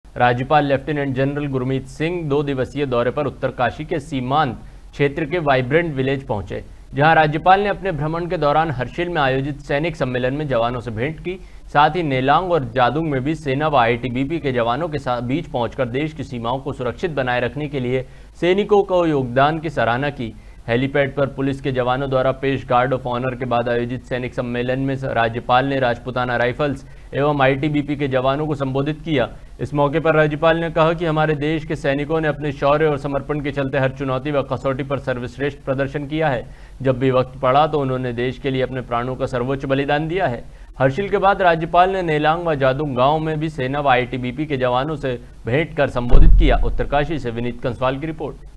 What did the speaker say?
राज्यपाल lieutenant general Gurmeet Singh 2 दिवसीय दौरे पर उत्तरकाशी के सीमांत क्षेत्र के वाइब्रेंट विलेज पहुंचे, जहां राज्यपाल ने अपने भ्रमण के दौरान हर्षिल में आयोजित सैनिक सम्मेलन में जवानों से भेंट की। साथ ही नेलांग और जादुंग में भी सेना व आईटीबीपी के जवानों के बीच पहुंचकर देश की सीमाओं को सुरक्षित बनाए रखने के लिए सैनिकों को योगदान की सराहना की। हेलीपैड पर पुलिस के जवानों द्वारा पेश गार्ड ऑफ ऑनर के बाद आयोजित सैनिक सम्मेलन में राज्यपाल ने राजपूताना राइफल्स एवं आईटीबीपी के जवानों को संबोधित किया। इस मौके पर राज्यपाल ने कहा कि हमारे देश के सैनिकों ने अपने शौर्य और समर्पण के चलते हर चुनौती व कसौटी पर सर्वश्रेष्ठ प्रदर्शन किया है। जब भी वक्त पड़ा तो उन्होंने देश के लिए अपने प्राणों का सर्वोच्च बलिदान दिया है। हर्षिल के बाद राज्यपाल ने नेलांग व जादुंग गांव में भी सेना व आईटीबीपी के जवानों से भेंट कर संबोधित किया। उत्तरकाशी से विनीत कंसवाल की रिपोर्ट।